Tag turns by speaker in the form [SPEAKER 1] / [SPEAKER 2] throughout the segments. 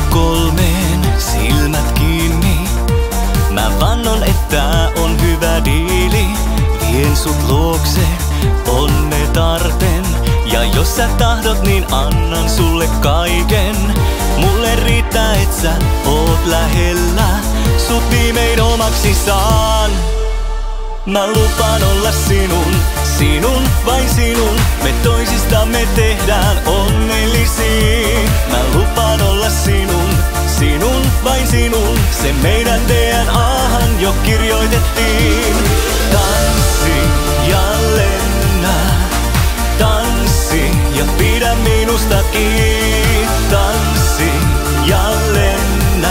[SPEAKER 1] kolmeen, silmät kiinni. Mä vannon, että on hyvä diili. Vien sut luokse, onne tarpen. Ja jos sä tahdot, niin annan sulle kaiken. Mulle riittää, et sä oot lähellä. Sut viimein omaksi saan. Mä lupaan olla sinun, sinun, vain sinun. Me toisistamme tehdään onnellisia. Mä lupaan olla sinun, sinun, vain sinun. Se meidän DNAhan jo kirjoitettiin. Tanssi ja lennä, tanssi ja pidä minusta kiinni. Tanssi ja lennä,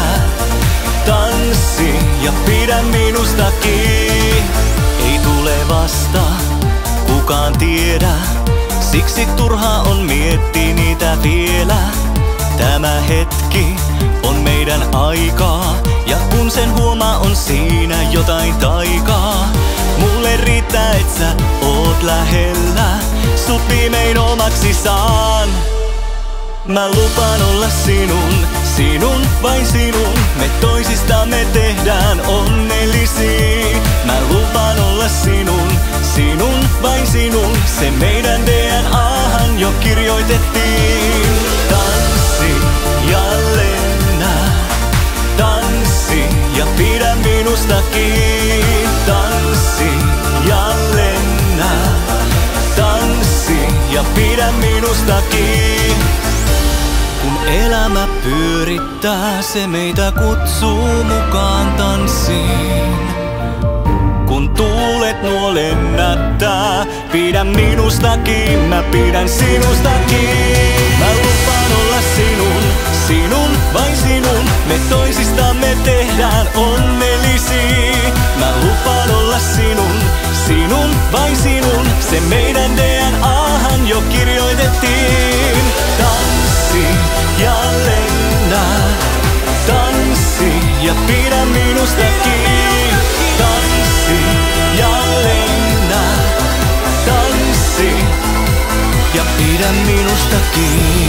[SPEAKER 1] tanssi ja pidä minusta kiinni. Ei tule vasta, kukaan tiedä. Siksi turhaa on miettiä niitä vielä. Tämä hetki on meidän aikaa. Ja kun sen huomaa, on siinä jotain taikaa. Mulle riittää, et sä oot lähellä. Sut viimein omaksi saan. Mä lupaan olla sinun, sinun, vain sinun. Me toisistamme tehdään onnellisia. Mä lupaan olla sinun, sinun, vain sinun. Se meidän DNAhan jo kirjoitettiin. Tanssi ja lennä, tanssi ja pidä minusta kiinni. Tanssi ja lennä, tanssi ja pidä minusta kiinni. Kun elämä pyörittää, se meitä kutsuu mukaan tanssiin. Kun tuulet nuo lennättää, pidä minusta kiinni, mä pidän sinusta kiinni. Mä lupaan olla sinun, sinun, vain sinun. Me toisistamme tehdään onnellisia. Mä lupaan olla sinun, sinun, vain sinun. Se meidän DNAhan jo kirjoitettiin. Tanssi ja lennä, tanssi ja pidä minusta kiinni. Tanssi ja lennä, tanssi ja pidä minusta kiinni.